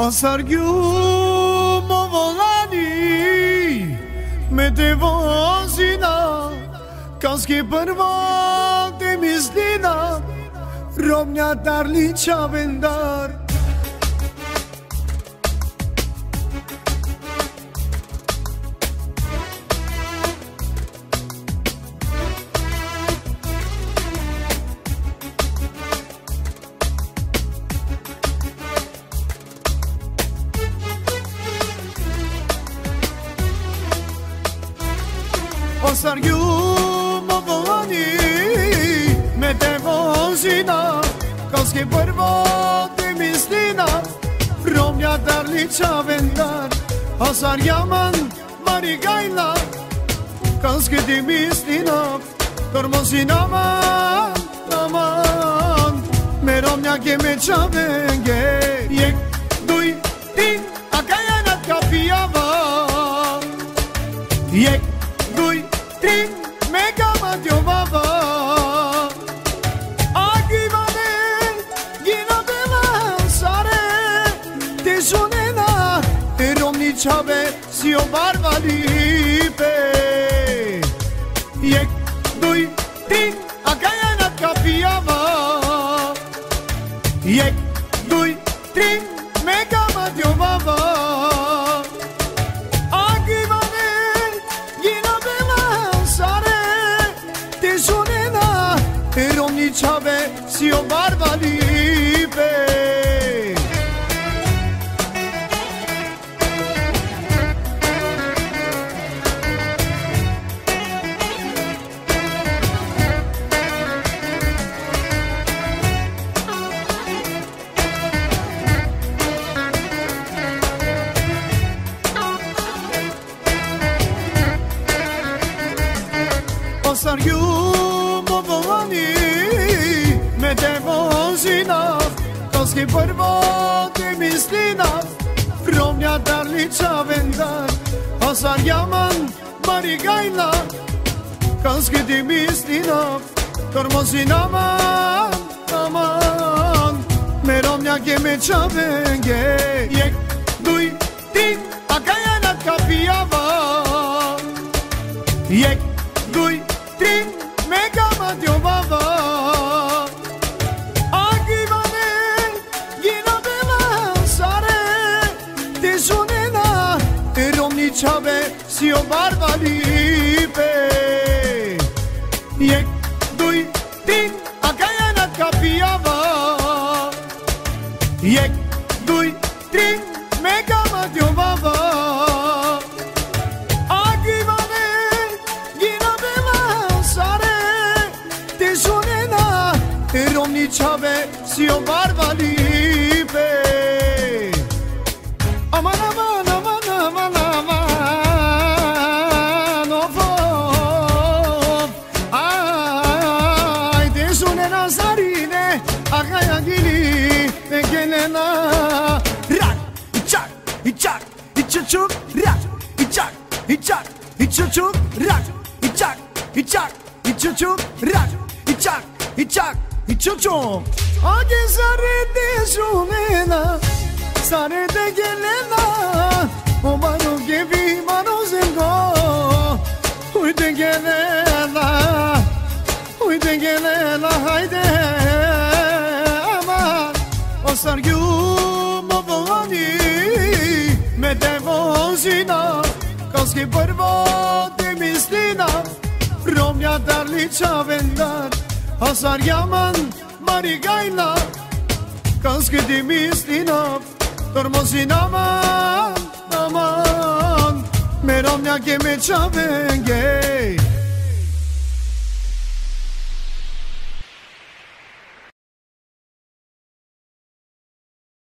Asargju më volani me te vozina, kaske përval te mislina, romnja tarli qa vendar. Asargju më volani me te vozina, kaske përval te mislina, romnja tarli qa vendar. Asarjaman marigajla, kaske ti mislina, tormosin aman, aman, me romnja keme qa venge. Jek, duj, tin, a ka janat ka pijava. Jek, duj, tin, me kamat jo baba. Aki vanen, gina bela sare, te sunena, te romni qave si o barbalipe. Jek, duj, tin, a ka janat ka pijava. Jek, duj, tin, me kamat jo baba. Aki vanen, gina bela sare, te sunena, te romni qave si o barbalipe. Asargju më volani me te vozina, kaske përval te mislina, romnja tarli qa vendar. Asarjaman marigajla, kaske ti mislina, tormosin aman, aman, me romnja keme qa venge. Jek, duj, tin, a ka janat ka pijava. Jek, duj, tin, me kamat jo baba. Aki vanen, gina bela sare, te sunena, te romni qave si o barbalipe. Jek, duj, tin, a ka janat ka pijava. Jek, duj, tin, me kamat jo baba. Aki vanen, gina bela sare, te sunena, te romni qave si o barbalipe. Aman, aman, aman, aman, aman, of, of. Ay, te sunena sarine, akaya gili, te gelena. Rak, içak, içak, içuçuk, rak, içak, içak, içuçuk, rak, içak, içak, içuçuk, rak, içak, içak, içuçuk. Ake sarete sunena, sarete gelena, o mano gevi mano zengo. Uyde gelena, uyde gelena, hayde aman. Asargju më volani me te vozina, kaske përval te mislina, romnja tarli qa vendar. Asarjaman marigajla, kaske ti mislina, tormosin aman, aman, me romnja keme qa venge.